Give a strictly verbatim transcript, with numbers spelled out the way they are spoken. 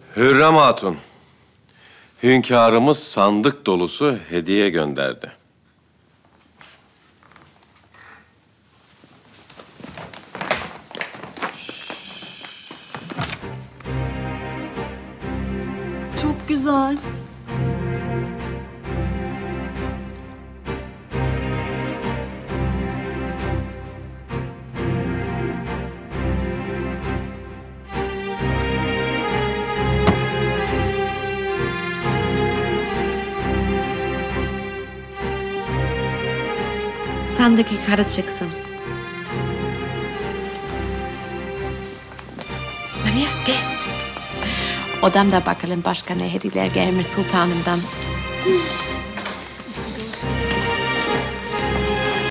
Hürrem Hatun, hünkârımız sandık dolusu hediye gönderdi. Çok güzel. Sen de yukarı çıksın. Maria gel. Odamda bakalım başka ne hediyeler gelmiş sultanımdan.